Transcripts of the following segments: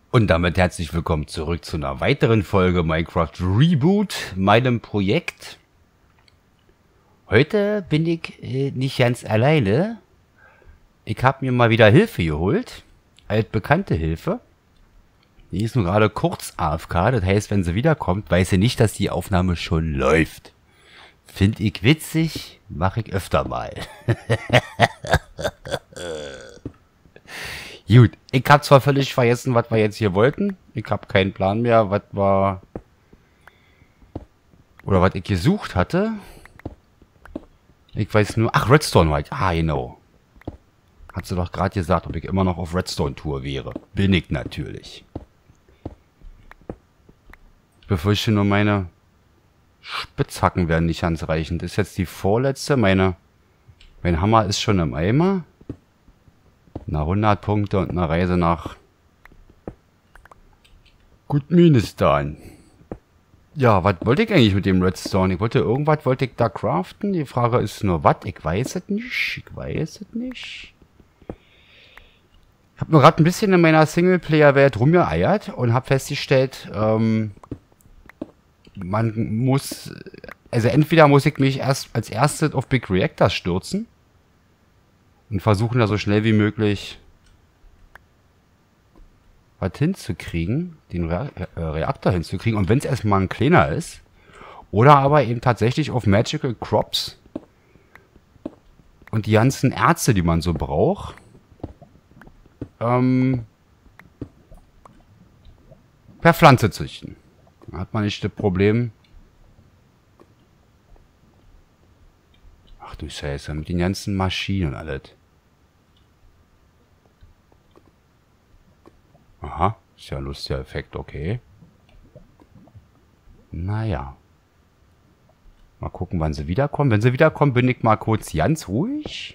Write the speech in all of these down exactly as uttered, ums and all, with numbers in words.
Und damit herzlich willkommen zurück zu einer weiteren Folge Minecraft Reboot, meinem Projekt. Heute bin ich äh, nicht ganz alleine. Ich habe mir mal wieder Hilfe geholt, altbekannte Hilfe. Die ist nur gerade kurz A F K, das heißt, wenn sie wiederkommt, weiß sie nicht, dass die Aufnahme schon läuft. Find ich witzig, mache ich öfter mal. Gut, ich habe zwar völlig vergessen, was wir jetzt hier wollten. Ich habe keinen Plan mehr, was war... Oder was ich gesucht hatte. Ich weiß nur... Ach, Redstone White. Ah, genau. Hat sie doch gerade gesagt, ob ich immer noch auf Redstone-Tour wäre. Bin ich natürlich. Ich befürchte nur, meine Spitzhacken werden nicht ganz reichen. Das ist jetzt die vorletzte. Meine, mein Hammer ist schon im Eimer. Na, hundert Punkte und eine Reise nach Gutministan. Ja, was wollte ich eigentlich mit dem Redstone? Ich wollte irgendwas, wollte ich da craften. Die Frage ist nur, was? Ich weiß es nicht. Ich weiß es nicht. Ich habe nur gerade ein bisschen in meiner Singleplayer-Welt rumgeeiert und habe festgestellt, ähm, man muss, also entweder muss ich mich erst als erstes auf Big Reactor stürzen und versuchen da so schnell wie möglich was hinzukriegen, den Re äh, Reaktor hinzukriegen. Und wenn es erstmal ein kleiner ist, oder aber eben tatsächlich auf Magical Crops und die ganzen Erze, die man so braucht, ähm, per Pflanze züchten. Da hat man nicht das Problem. Ach du Scheiße, mit den ganzen Maschinen und alles. Aha, ist ja ein lustiger Effekt, okay. Naja. Mal gucken, wann sie wiederkommen. Wenn sie wiederkommen, bin ich mal kurz ganz ruhig.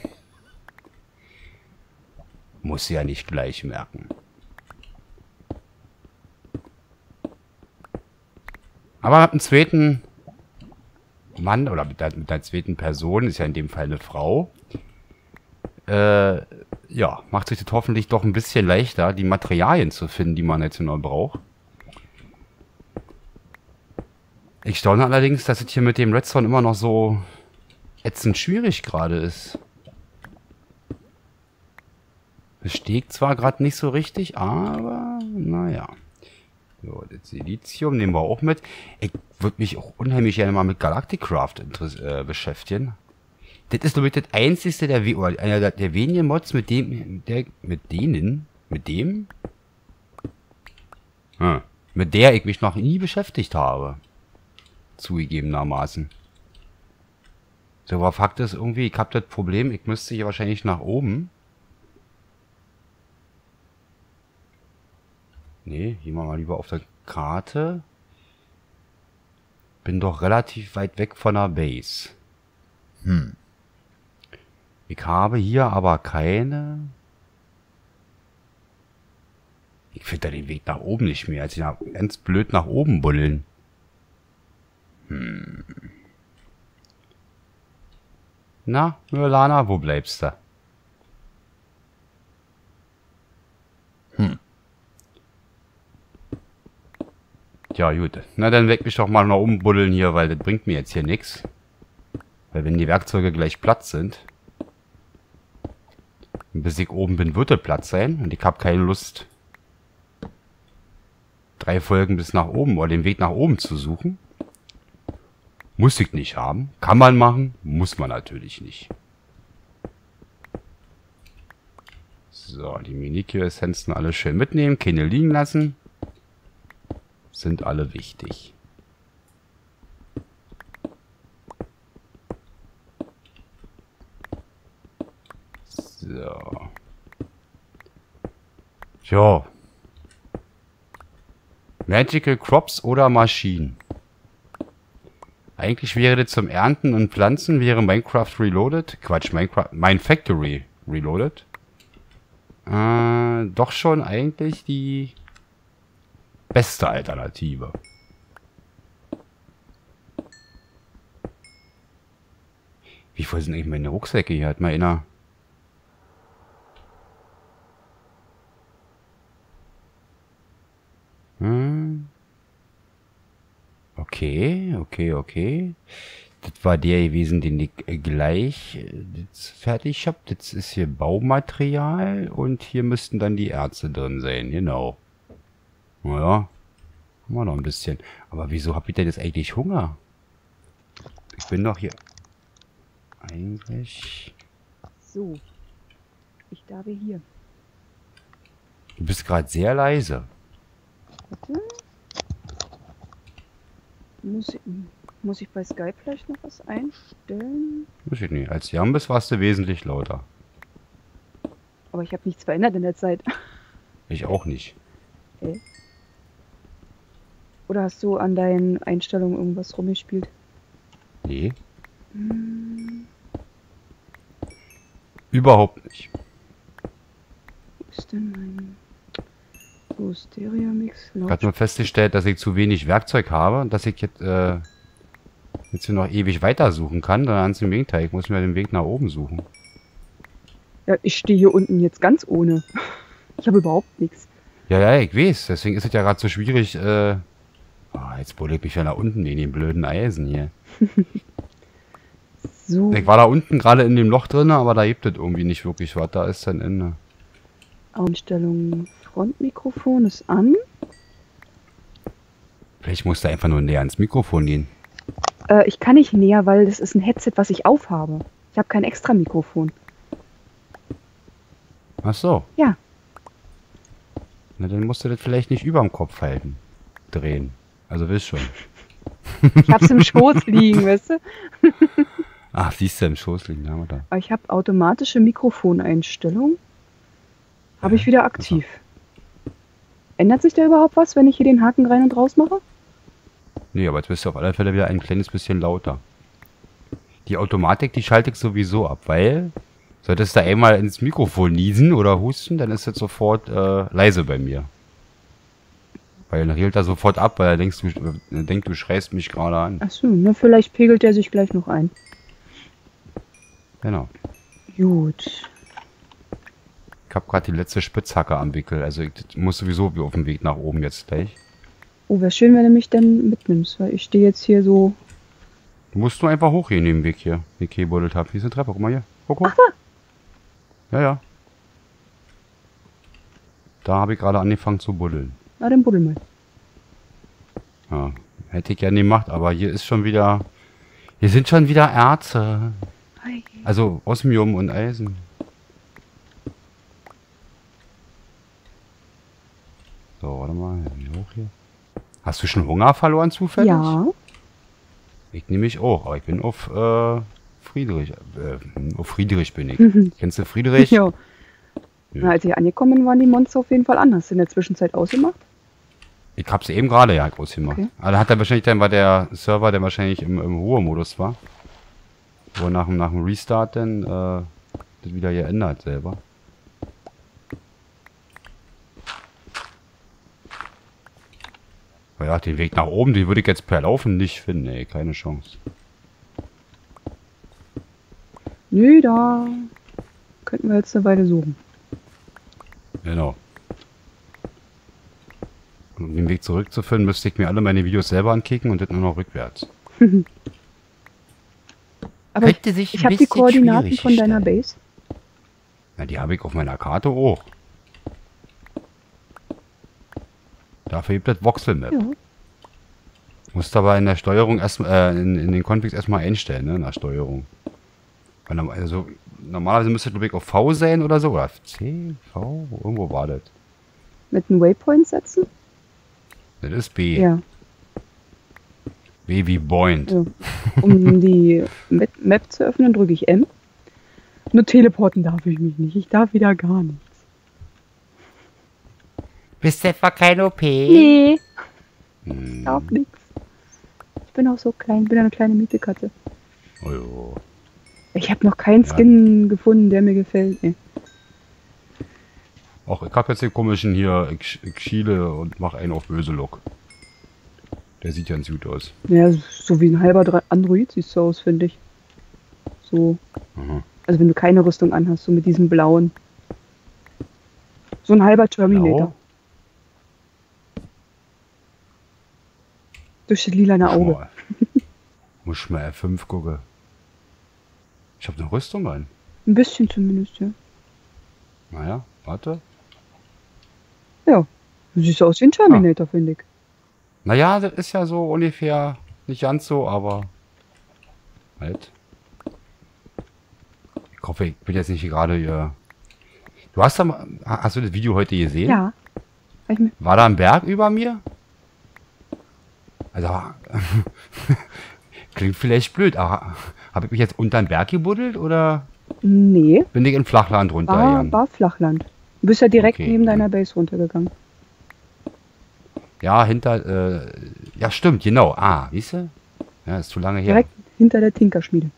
Muss sie ja nicht gleich merken. Aber mit einem zweiten Mann oder mit der, mit der zweiten Person, ist ja in dem Fall eine Frau, äh, ja, macht sich das hoffentlich doch ein bisschen leichter, die Materialien zu finden, die man jetzt noch braucht. Ich staune allerdings, dass es hier mit dem Redstone immer noch so ätzend schwierig gerade ist. Besteht zwar gerade nicht so richtig, aber naja. So, das Silizium nehmen wir auch mit. Ich würde mich auch unheimlich gerne mal mit Galacticraft äh, beschäftigen. Das ist nur das einzigste der, oder einer der, der wenigen Mods, mit dem, der, mit denen, mit dem, hm, mit der ich mich noch nie beschäftigt habe. Zugegebenermaßen. So, aber Fakt ist irgendwie, ich habe das Problem, ich müsste hier wahrscheinlich nach oben. Nee, gehen wir mal lieber auf der Karte. Bin doch relativ weit weg von der Base. Hm. Ich habe hier aber keine... Ich finde da den Weg nach oben nicht mehr. Also ich ganz blöd nach oben buddeln. Hm. Na, Myrlana, wo bleibst du? Hm. Ja, gut. Na, dann weg mich doch mal nach oben buddeln hier, weil das bringt mir jetzt hier nichts. Weil wenn die Werkzeuge gleich Platz sind... Bis ich oben bin, wird der Platz sein. Und ich habe keine Lust, drei Folgen bis nach oben oder den Weg nach oben zu suchen. Muss ich nicht haben. Kann man machen, muss man natürlich nicht. So, die Minikio-Essenzen alle schön mitnehmen. Keine liegen lassen. Sind alle wichtig. So. Ja. Magical Crops oder Maschinen. Eigentlich wäre das zum Ernten und Pflanzen wäre Minecraft Reloaded. Quatsch, Minecraft, Minefactory Reloaded. Äh, doch schon eigentlich die beste Alternative. Wie voll sind eigentlich meine Rucksäcke hier? Hat mal einer... Okay, okay, okay. Das war der gewesen, den ich äh, gleich äh, jetzt fertig habe. Das ist hier Baumaterial und hier müssten dann die Erze drin sein, genau. Naja, haben wir noch ein bisschen. Aber wieso habe ich denn jetzt eigentlich Hunger? Ich bin doch hier... Eigentlich... So. Ich darbe hier. Du bist gerade sehr leise. Warte. Muss ich, muss ich bei Skype vielleicht noch was einstellen? Weiß ich nicht. Als Jambis warst du wesentlich lauter. Aber ich habe nichts verändert in der Zeit. Ich auch nicht. Okay. Oder hast du an deinen Einstellungen irgendwas rumgespielt? Nee. Hm, Überhaupt nicht. wo ist denn mein... So, Stereo-Mix. Ich habe nur festgestellt, dass ich zu wenig Werkzeug habe, dass ich jetzt, äh, jetzt hier noch ewig weitersuchen kann. Dann ganz im Gegenteil, ich muss mir den Weg nach oben suchen. Ja, ich stehe hier unten jetzt ganz ohne. Ich habe überhaupt nichts. Ja, ja, ich weiß. Deswegen ist es ja gerade so schwierig, äh... Oh, jetzt buddel ich mich ja nach unten in den blöden Eisen hier. So, Ich war da unten gerade in dem Loch drin, aber da gibt es irgendwie nicht wirklich was. Da ist dann Ende. Einstellungen. Frontmikrofon ist an. Vielleicht musst du einfach nur näher ans Mikrofon gehen. Äh, ich kann nicht näher, weil das ist ein Headset, was ich aufhabe. Ich habe kein extra Mikrofon. Ach so. Ja. Na, dann musst du das vielleicht nicht überm Kopf halten. Drehen. Also willst schon. Ich habe es im Schoß liegen, weißt du? Ach, siehst du, im Schoß liegen haben wir da. Aber ich habe automatische Mikrofoneinstellung. Habe Ja, ich wieder aktiv. Ändert sich da überhaupt was, wenn ich hier den Haken rein und raus mache? Nee, aber jetzt bist du auf alle Fälle wieder ein kleines bisschen lauter. Die Automatik, die schalte ich sowieso ab, weil solltest du einmal ins Mikrofon niesen oder husten, dann ist es sofort äh, leise bei mir. Weil dann regelt er sofort ab, weil er denkt, du, äh, denkt, du schreist mich gerade an. Achso, na vielleicht pegelt der sich gleich noch ein. Genau. Gut. Ich habe gerade die letzte Spitzhacke am Wickel, also ich muss sowieso auf dem Weg nach oben jetzt gleich. Oh, wäre schön, wenn du mich dann mitnimmst, weil ich stehe jetzt hier so... Du musst nur einfach hochgehen, den Weg hier, den ich gebuddelt habe. Hier ist eine Treppe, guck mal hier. Guck, guck. Ach da! Ja, ja. Da habe ich gerade angefangen zu buddeln. Na, dann buddel mal. Ja, hätte ich gerne gemacht, aber hier ist schon wieder... Hier sind schon wieder Erze. Hi. Also Osmium und Eisen. So, warte mal. Wie hoch hier? Hast du schon Hunger verloren zufällig? Ja. Ich nehme mich auch, aber ich bin auf äh, Friedrich. Äh, auf Friedrich bin ich. Kennst du Friedrich? Ja. Nö. Na, als ich angekommen waren die Monster auf jeden Fall anders. In der Zwischenzeit ausgemacht. Ich hab's eben gerade ja ausgemacht. Okay. Aber da hat er wahrscheinlich dann war der Server, der wahrscheinlich im, im Ruhemodus war. Wo nach, dem- nach dem Restart dann äh, das wieder geändert selber. Aber ja, den Weg nach oben, den würde ich jetzt per Laufen nicht finden, ey, keine Chance. Nö, da könnten wir jetzt eine Weile suchen. Genau. Und um den Weg zurückzufinden, müsste ich mir alle meine Videos selber ankicken und das nur noch rückwärts. Aber ich, Könnte sich ich ein habe die bisschen Koordinaten schwierig von deiner stellen. Base. Na, die habe ich auf meiner Karte auch. Dafür gibt es Voxel-Map. Ja. Musst aber in der Steuerung erst äh, in, in den Configs erstmal einstellen, ne, in der Steuerung. Weil norm- also, normalerweise müsste glaube ich auf V sein oder so. Oder C, V, irgendwo war das. Mit einem Waypoint setzen? Das ist B. Ja. B wie Point. ja. Um die Map Map zu öffnen, drücke ich M. Nur teleporten darf ich mich nicht. Ich darf wieder gar nichts. Bist du etwa kein O P? Nee, Hm. ich darf nichts. Ich bin auch so klein, bin eine kleine Miezekatze. Oh, jo. Ich habe noch keinen Ja. Skin gefunden, der mir gefällt. Nee. Auch ich hab jetzt den komischen hier, ich, ich schiele und mache einen auf böse Look. Der sieht ganz gut aus. Ja, so wie ein halber Dra- Android siehst du aus, finde ich. So. Aha. Also wenn du keine Rüstung anhast, so mit diesem blauen. So ein halber Terminator. Blau? Durch das lilane Auge. Mal. Muss ich mal F fünf gucken. Ich habe eine Rüstung an. Ein bisschen zumindest, ja. Naja, warte. Ja. Du siehst aus wie ein Terminator, ah. finde ich. Naja, das ist ja so ungefähr nicht ganz so, aber halt. Ich hoffe, ich bin jetzt nicht gerade hier. Du hast da mal, hast du das Video heute gesehen? Ja. War da ein Berg über mir? Also, klingt vielleicht blöd, aber habe ich mich jetzt unter den Berg gebuddelt oder? Nee. Bin ich in Flachland runter? War, war Flachland. Du bist ja direkt okay. neben deiner Base runtergegangen. Ja, hinter, äh, ja stimmt, genau. Ah, siehst du? Ja, ist zu lange her. Direkt hinter der Tinkerschmiede.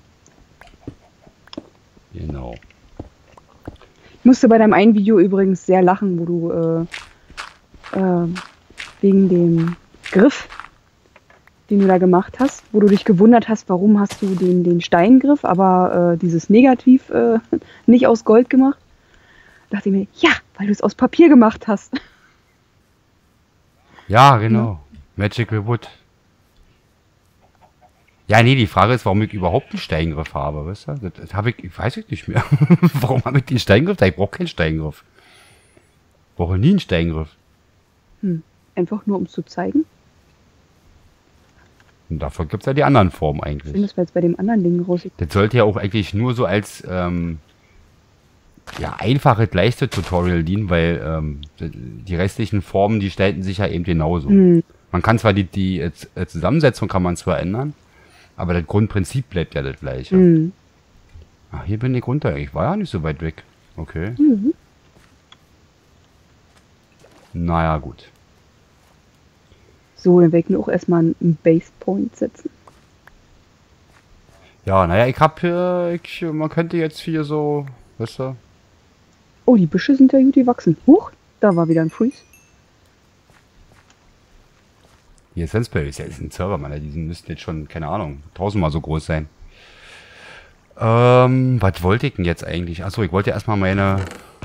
Genau. Ich musste bei deinem einen Video übrigens sehr lachen, wo du äh, äh, wegen dem Griff, den du da gemacht hast, wo du dich gewundert hast, warum hast du den, den Steingriff, aber äh, dieses Negativ äh, nicht aus Gold gemacht. Da dachte ich mir, ja, weil du es aus Papier gemacht hast. Ja, genau. Ja. Magical Wood. Ja, nee, die Frage ist, warum ich überhaupt einen Steingriff habe, weißt du? Das, das habe ich, ich weiß ich nicht mehr. Warum habe ich den Steingriff? Ich brauche keinen Steingriff. Ich brauche nie einen Steingriff. Hm. Einfach nur, um es zu zeigen? Und dafür gibt es ja die anderen Formen eigentlich. Schön, dass wir jetzt bei dem anderen Ding raus. Das sollte ja auch eigentlich nur so als ähm, ja, einfaches, leichtes Tutorial dienen, weil ähm, die restlichen Formen, die stellten sich ja eben genauso. Hm. Man kann zwar die, die äh, Zusammensetzung kann man zwar ändern, aber das Grundprinzip bleibt ja das gleiche. Mhm. Ach, hier bin ich runter. Ich war ja nicht so weit weg. Okay. Mhm. Naja, gut. So, dann werde ich mir auch erstmal einen Base Point setzen. Ja, naja, ich hab hier, ich, man könnte jetzt hier so, weißt du. Oh, die Büsche sind ja gut gewachsen. Huch, da war wieder ein Freeze. Hier ist Sensberry, ist ja ist ein Server, Mann. Die müssten jetzt schon, keine Ahnung, tausendmal so groß sein. Ähm, was wollte ich denn jetzt eigentlich? Achso, ich wollte erstmal meine...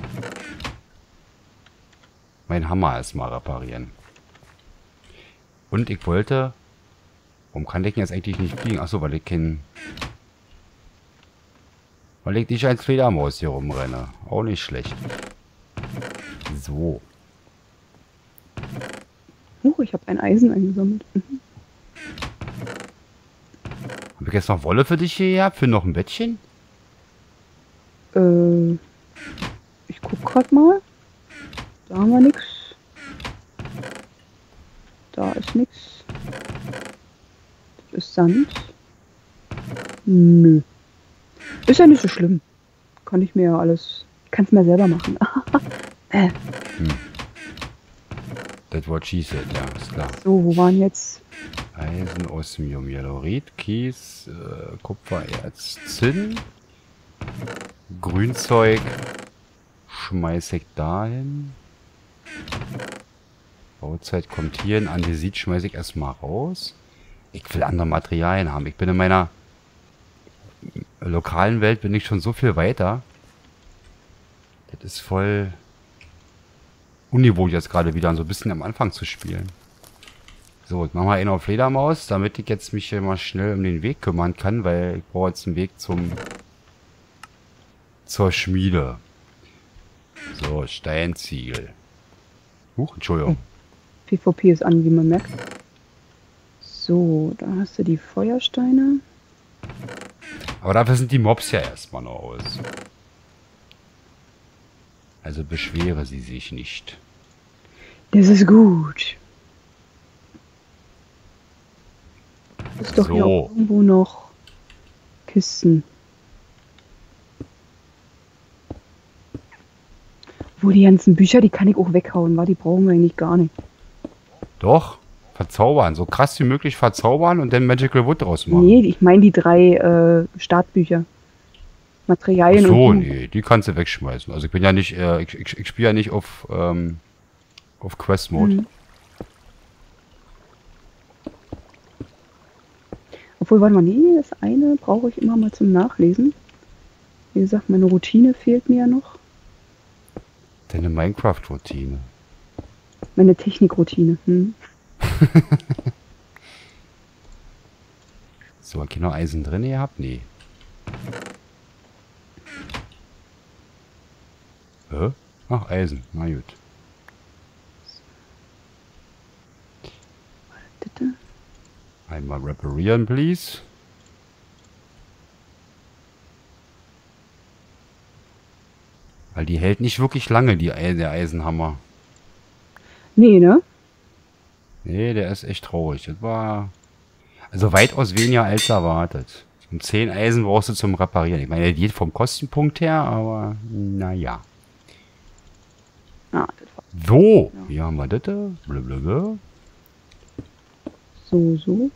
meinen Hammer erstmal reparieren. Und ich wollte... Warum kann ich denn jetzt eigentlich nicht fliegen? Achso, weil ich kein... Weil ich nicht als Fledermaus hier rumrenne. Auch nicht schlecht. So. Huch, ich habe ein Eisen eingesammelt. Mhm. Habe ich jetzt noch Wolle für dich hier gehabt? Für noch ein Bettchen? Äh, ich guck grad mal. Da haben wir nix. Da ist nix. Das ist Sand. Nö. Ist ja nicht so schlimm. Kann ich mir ja alles... Ich kann es mir selber machen. äh. Hm. Das Wort she said, ja, ist klar. So, wo waren jetzt? Eisen, Osmium, Jadorit, Kies, äh, Kupfererz, Zinn, Grünzeug, schmeiß ich dahin. Bauzeit kommt hier hin, Andesit schmeiß ich erstmal raus. Ich will andere Materialien haben. Ich bin in meiner lokalen Welt bin ich schon so viel weiter. Das ist voll unniveau jetzt gerade wieder so ein bisschen am Anfang zu spielen. So, jetzt machen wir einen auf Fledermaus, damit ich jetzt mich hier mal schnell um den Weg kümmern kann, weil ich brauche jetzt einen Weg zum zur Schmiede. So, Steinziegel. Huch, Entschuldigung. PvP ist an, wie man merkt. So, da hast du die Feuersteine. Aber dafür sind die Mobs ja erstmal noch aus. Also beschwere sie sich nicht. Das ist gut. Ist doch So. hier auch irgendwo noch Kisten. Wo die ganzen Bücher, die kann ich auch weghauen, wa? Die brauchen wir eigentlich gar nicht. Doch, verzaubern. So krass wie möglich verzaubern und dann Magical Wood draus machen. Nee, ich meine die drei äh, Startbücher. Materialien Ach so, und... nee, die kannst du wegschmeißen. Also ich bin ja nicht, äh, ich, ich, ich spiele ja nicht auf, ähm, auf Quest-Mode. Mhm. Obwohl, warte mal, nee, das eine brauche ich immer mal zum Nachlesen. Wie gesagt, meine Routine fehlt mir ja noch. Deine Minecraft-Routine. Meine Technikroutine. Hm. So, habt ihr noch Eisen drin gehabt? Nee. Hä? Ach, Eisen. Na gut. Bitte. Einmal reparieren, please. Weil die hält nicht wirklich lange, die Ei der Eisenhammer. Nee, ne? Nee, der ist echt traurig. Das war also weitaus weniger als erwartet. Und zehn Eisen brauchst du zum Reparieren. Ich meine, der geht vom Kostenpunkt her, aber naja. Ah, das war So, Ja. hier haben wir das. Blablabla. so, so.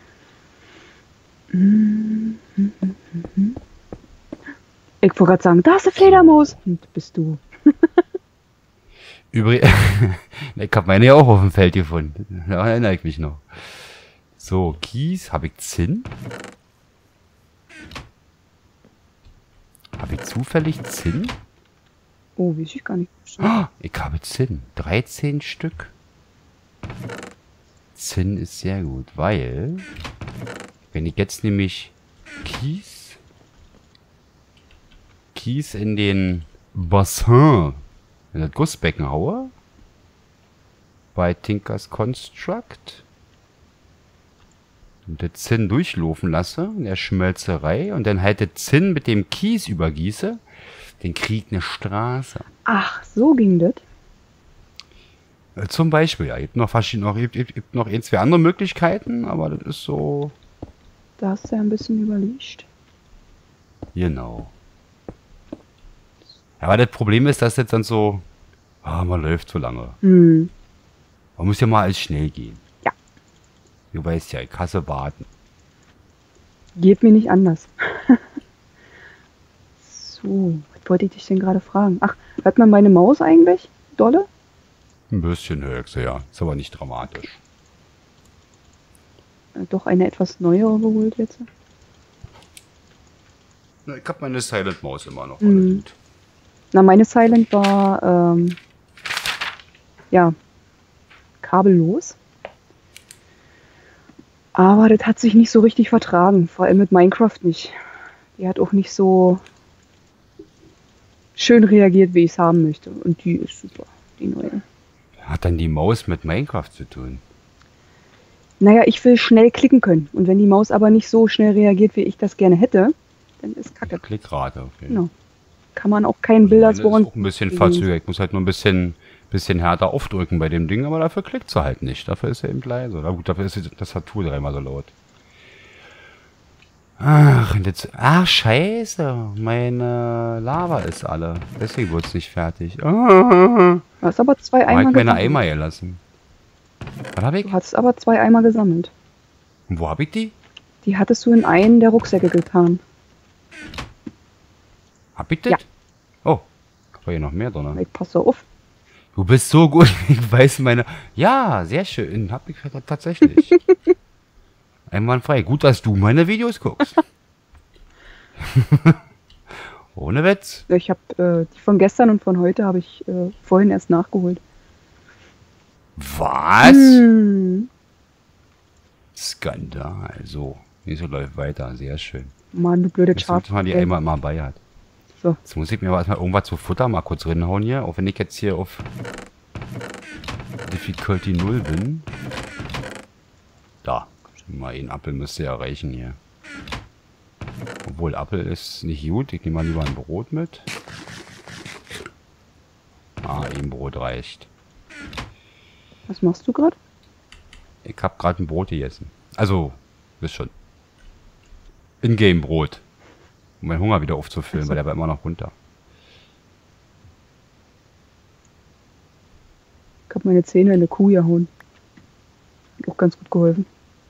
Mhm, mhm, mhm. Ich wollte gerade sagen, da ist eine Fledermaus. Und bist du. Übrigens, ich habe meine ja auch auf dem Feld gefunden. Da erinnere ich mich noch. So, Kies, habe ich Zinn? Habe ich zufällig Zinn? Oh, weiß ich gar nicht. Ah, ich habe Zinn. dreizehn Stück. Zinn ist sehr gut, weil wenn ich jetzt nämlich Kies Kies in den Bassin, in das Gussbecken haue, bei Tinkers Construct und den Zinn durchlaufen lasse, in der Schmelzerei und dann halt den Zinn mit dem Kies übergieße, dann kriegt eine Straße. Ach, so ging das. Äh, Zum Beispiel, ja, gibt noch verschiedene, noch, gibt, gibt, gibt noch ein, zwei andere Möglichkeiten, aber das ist so, Da hast du ja ein bisschen überlegt. genau. Ja, aber das Problem ist, dass jetzt dann so, ah, man läuft so lange. Hm. Man muss ja mal alles schnell gehen. Ja. Du weißt ja, ich hasse warten. Geht mir nicht anders. So, was wollte ich dich denn gerade fragen? Ach, hört man meine Maus eigentlich? Dolle? Ein bisschen höchst, ja. Ist aber nicht dramatisch. Äh, Doch eine etwas neuere geholt jetzt. Na, ich hab meine Silent Maus immer noch. Mhm. Alles gut. Na, meine Silent war, ähm, ja, kabellos. Aber das hat sich nicht so richtig vertragen. Vor allem mit Minecraft nicht. Die hat auch nicht so schön reagiert, wie ich es haben möchte. Und die ist super, die neue. Hat dann die Maus mit Minecraft zu tun? Naja, ich will schnell klicken können. Und wenn die Maus aber nicht so schnell reagiert, wie ich das gerne hätte, dann ist Kacke. Klickrate, okay. Genau. Kann man auch keinen Bilder Meine ist woran. auch ein bisschen verzögert. Ich muss halt nur ein bisschen, bisschen härter aufdrücken bei dem Ding, aber dafür klickt sie halt nicht. Dafür ist er eben leise. Na gut, dafür ist die Tastatur dreimal so laut. Ach, und jetzt. Ach, scheiße. Meine Lava ist alle. Deswegen wird es nicht fertig. Ah, Du hast aber zwei hab Eimer ich meine gesammelt. Eimer gelassen. Was hab ich? Du hattest aber zwei Eimer gesammelt. Und wo hab ich die? Die hattest du in einen der Rucksäcke getan. Hab ich das? Ja. Oh, war hier noch mehr drin. Ich passe auf. Du bist so gut, ich weiß meine... Ja, sehr schön, hab ich tatsächlich. Einwandfrei. Gut, dass du meine Videos guckst. Ohne Witz. Ich habe äh, die von gestern und von heute habe ich äh, vorhin erst nachgeholt. Was? Hm. Skandal. So, so läuft weiter. Sehr schön. Mann, du blöde Jetzt Chart. muss man die einmal mal bei hat. So. Jetzt muss ich mir was mal irgendwas zu Futter mal kurz reinhauen hier. Auch wenn ich jetzt hier auf Difficulty null bin. Da. Mal einen Apfel müsste ja reichen hier. Obwohl Apfel ist nicht gut. Ich nehme mal lieber ein Brot mit. Ah, ein Brot reicht. Was machst du gerade? Ich habe gerade ein Brot gegessen. Also, wisst schon. Ingame-Brot. Um meinen Hunger wieder aufzufüllen, Ach so. weil der war immer noch runter. Ich habe meine Zähne in eine Kuh gehauen. Hat auch ganz gut geholfen.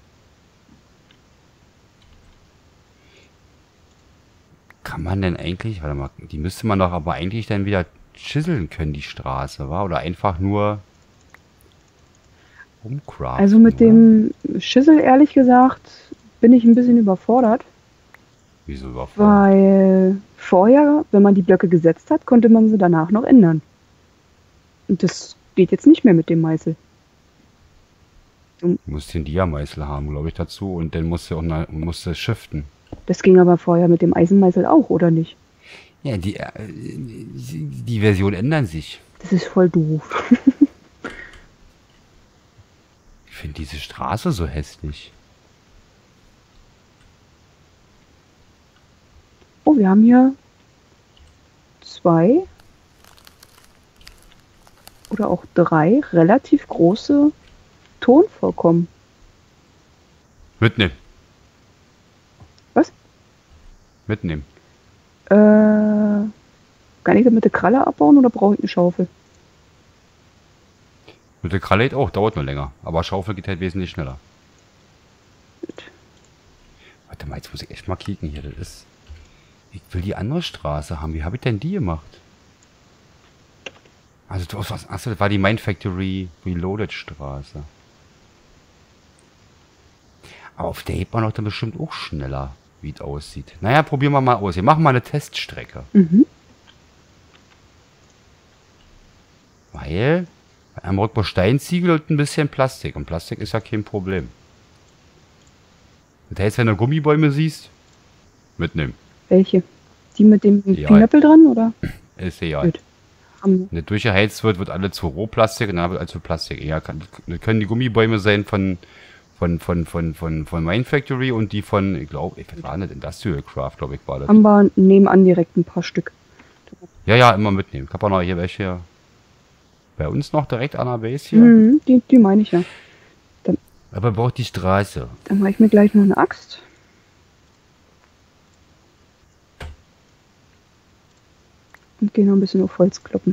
Kann man denn eigentlich, warte mal, die müsste man doch aber eigentlich dann wieder chiseln können, die Straße, war? Oder einfach nur umcraften? Also mit oder? dem Schissel, ehrlich gesagt, bin ich ein bisschen überfordert. Wieso überfordert? Weil vorher, wenn man die Blöcke gesetzt hat, konnte man sie danach noch ändern. Und das geht jetzt nicht mehr mit dem Meißel. Du, Du musst den Diameißel haben, glaube ich, dazu. Und dann musst du auch na, musst du shiften. das ging aber vorher mit dem Eisenmeißel auch, oder nicht? Ja, die, äh, die, die Versionen ändern sich. Das ist voll doof. Ich finde diese Straße so hässlich. Oh, wir haben hier zwei oder auch drei relativ große Tonvorkommen. Mitnehmen. Was? Mitnehmen. Äh, kann ich das mit der Kralle abbauen oder brauche ich eine Schaufel? Mit der Kralle auch, dauert nur länger. Aber Schaufel geht halt wesentlich schneller. Gut. Warte mal, jetzt muss ich echt mal kicken hier. Das ist. Ich will die andere Straße haben. Wie habe ich denn die gemacht? Also, du hast was. Achso, das war die Mine Factory Reloaded Straße. Aber auf der hebt man doch dann bestimmt auch schneller, wie es aussieht. Naja, probieren wir mal aus. Wir machen mal eine Teststrecke. Mhm. Weil, bei einem Rückbau Steinziegel und ein bisschen Plastik. Und Plastik ist ja kein Problem. Das heißt, wenn du Gummibäume siehst, mitnehmen. Welche? Die mit dem Ja. Knöppel dran, oder? Ist egal. Gut. Haben Wenn das durchgeheizt wird, wird alles zu Rohplastik und dann wird alles zu Plastik. Ja, kann, das können die Gummibäume sein von von von von von von Mine Factory und die von, ich glaube, was war das? Industrial Craft, glaube ich, war das. haben wir nebenan direkt ein paar Stück. Ja, ja, immer mitnehmen. Ich habe auch noch hier welche bei uns noch direkt an der Base hier. Mhm, die, die meine ich ja. Aber braucht die Straße. Dann mache ich mir gleich noch eine Axt. Und gehe noch ein bisschen auf Holz kloppen.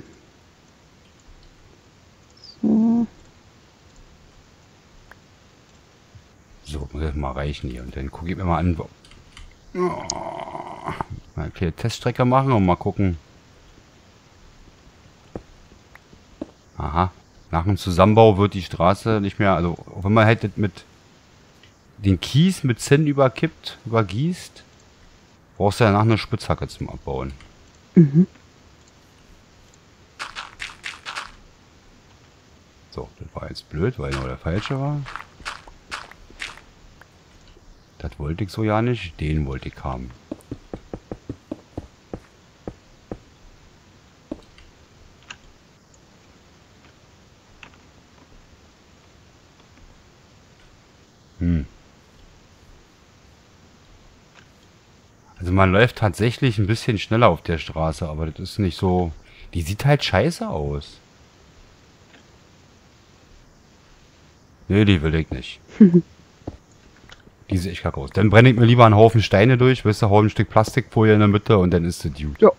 So. So, muss das mal reichen hier. Und dann gucke ich mir mal an. Oh, mal eine Teststrecke machen und mal gucken. Aha. Nach dem Zusammenbau wird die Straße nicht mehr, also auch wenn man halt das mit den Kies mit Zinn überkippt, übergießt, brauchst du danach eine Spitzhacke zum Abbauen. Mhm. So, das war jetzt blöd, weil nur der falsche war. Das wollte ich so ja nicht, den wollte ich haben. Hm. Also man läuft tatsächlich ein bisschen schneller auf der Straße, aber das ist nicht so... Die sieht halt scheiße aus. Nee, die will ich nicht. Die sieht echt kacke aus. Dann brenne ich mir lieber einen Haufen Steine durch, weißt du, hau ein Stück Plastikfolie in der Mitte und dann ist das gut. Ja.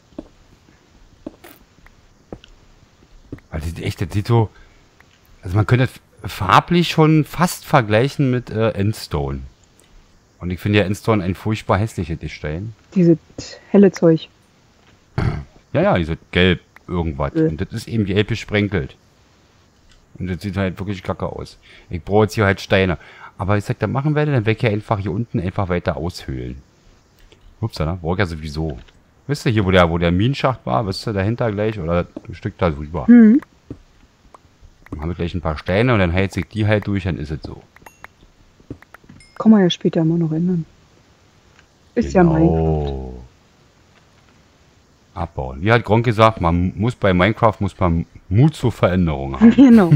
Weil das sieht echt, das sieht so... Also man könnte das farblich schon fast vergleichen mit äh, Endstone. Und ich finde ja Endstone ein furchtbar hässliches Gestein. Dieses helle Zeug. Ja, ja, diese gelb irgendwas. Äh. Und das ist eben gelb gesprenkelt. Und das sieht halt wirklich kacke aus. Ich brauche jetzt hier halt Steine. Aber ich sag, dann machen werde, dann werde ich ja einfach hier unten einfach weiter aushöhlen. Ups, da brauche ich ja sowieso. Wisst ihr, hier wo der, wo der Minenschacht war, wisst ihr, dahinter gleich oder ein Stück da drüber. Mhm. Dann haben wir gleich ein paar Steine und dann heizt sich die halt durch, dann ist es so. Kann man ja später immer noch ändern. Ist ja mein. Genau. Abbauen. Wie hat Gronk gesagt, man muss bei Minecraft muss man Mut zur Veränderung haben. Genau.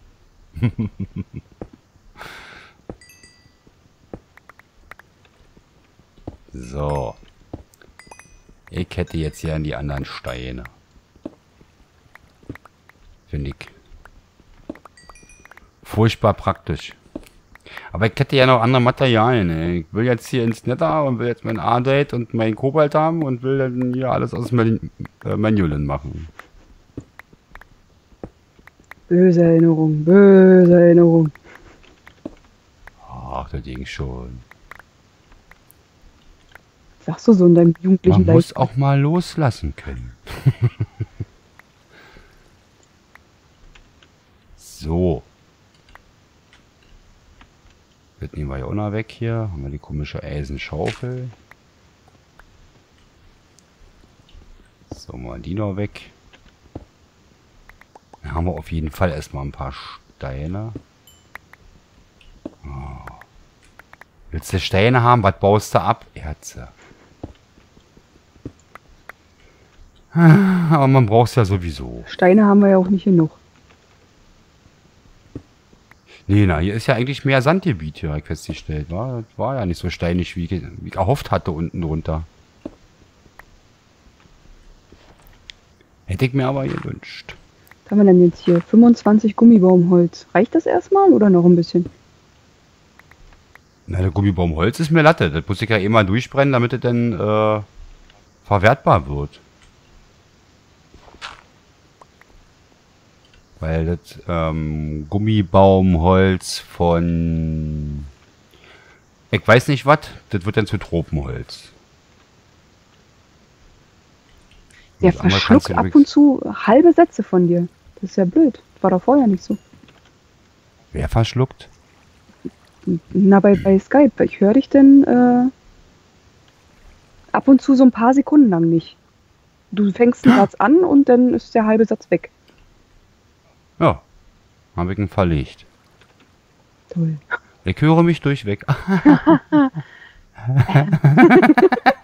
So. Ich hätte jetzt hier an die anderen Steine. Finde ich. Furchtbar praktisch. Aber ich hätte ja noch andere Materialien. Ey. Ich will jetzt hier ins Nether und will jetzt mein A-Date und mein Kobalt haben und will dann hier alles aus Men äh, Manualen machen. Böse Erinnerung, böse Erinnerung. Ach, das Ding schon. Sagst du so in deinem jugendlichen Man muss Leicht- auch mal loslassen können. So. Das nehmen wir ja auch noch weg hier. Haben wir die komische Eisenschaufel. So, mal die noch weg. Dann haben wir auf jeden Fall erstmal ein paar Steine. Willst du Steine haben? Was baust du ab? Erze. Aber man braucht es ja sowieso. Steine haben wir ja auch nicht genug. Nee, na, hier ist ja eigentlich mehr Sandgebiet hier, hab ich festgestellt. War, war ja nicht so steinig, wie ich, wie ich erhofft hatte unten drunter. Hätte ich mir aber gewünscht. Was haben wir denn jetzt hier? fünfundzwanzig Gummibaumholz. Reicht das erstmal oder noch ein bisschen? Na, der Gummibaumholz ist mir Latte. Das muss ich ja eh mal durchbrennen, damit es dann äh, verwertbar wird. Weil das ähm, Gummibaumholz von... Ich weiß nicht was, das wird dann zu Tropenholz. Der Und einmal verschluckt kannst du ab übrigens- und zu halbe Sätze von dir. Das ist ja blöd. War doch vorher nicht so. Wer verschluckt? Na, bei, bei Skype. Ich höre dich denn äh, ab und zu so ein paar Sekunden lang nicht. Du fängst einen Satz an und dann ist der halbe Satz weg. Ja, habe ich ihn verlegt. Toll. Ich höre mich durchweg.